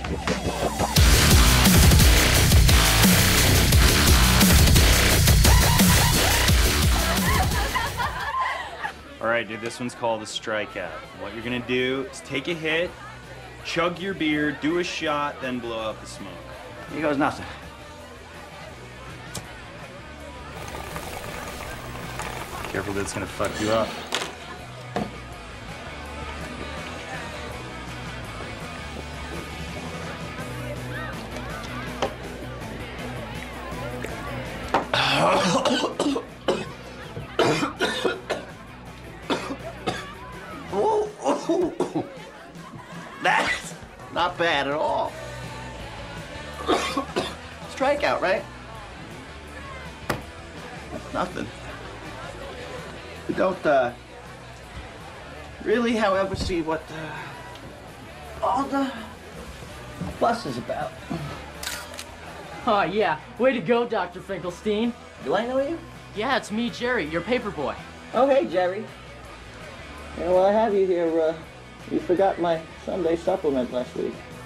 All right, dude, this one's called a strikeout. What you're gonna do is take a hit, chug your beer, do a shot, then blow out the smoke. Here goes nothing. Careful, that's gonna fuck you up. That's not bad at all. Strikeout, right? Nothing. We don't really, however, see what all the fuss is about. Oh, yeah. Way to go, Dr. Finkelstein. Do I know you? Yeah, it's me, Jerry, your paper boy. Oh, hey, Jerry. Yeah, well, I have you here. You forgot my Sunday supplement last week.